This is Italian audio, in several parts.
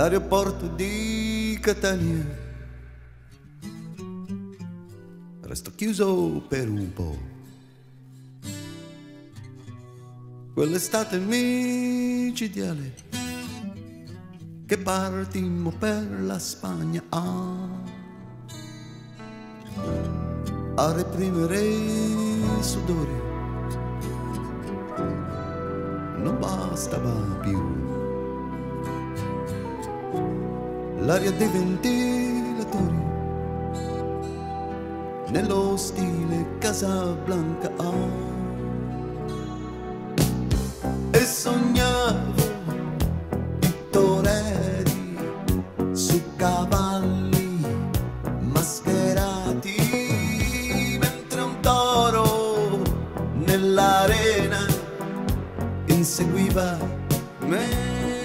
l'aeroporto di Catania restò chiuso per un po'. Quell'estate micidiale che partimmo per la Spagna a reprimere i sudori non bastava più. L'aria dei ventilatori nello stile Casablanca e sognavo i toreri su cavalli mascherati mentre un toro nell'arena inseguiva me.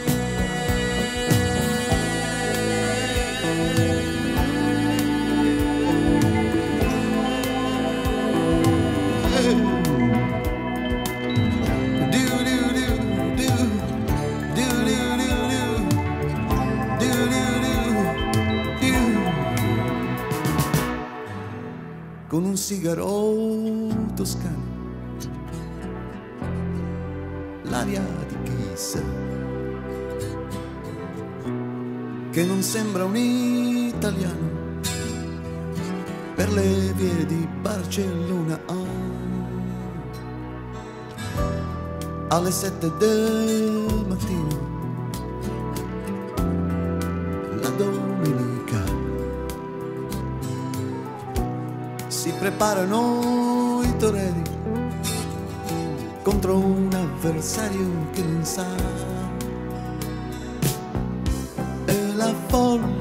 Con un sigaro toscano, l'aria di chissà, che non sembra un italiano, per le vie di Barcellona alle 7 del mattino, la domenica. Si preparano i toreri contro un avversario che non sa, e la folla